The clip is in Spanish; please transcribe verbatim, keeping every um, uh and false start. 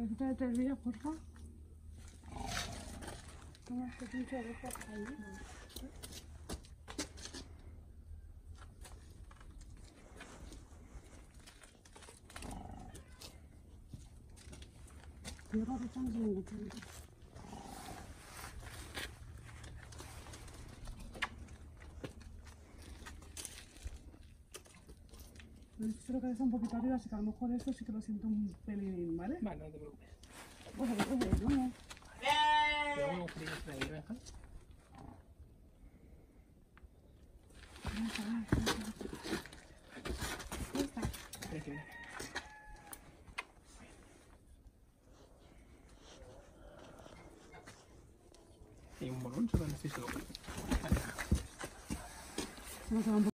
cervecita de tres días, por favor. Toma este pincho de ropa ahí. Yo creo que están sin ningún. Creo que está un poquito arriba, así que a lo mejor esto sí que lo siento un pelín, ¿vale? Vale, no te preocupes. Pues a ver, pues no. Pero un agujerillo por ahí, ¿verdad? Ahí está. Ahí que viene. Hay un bolón, solo no estoy seguro. Vale. Se me queda un poco.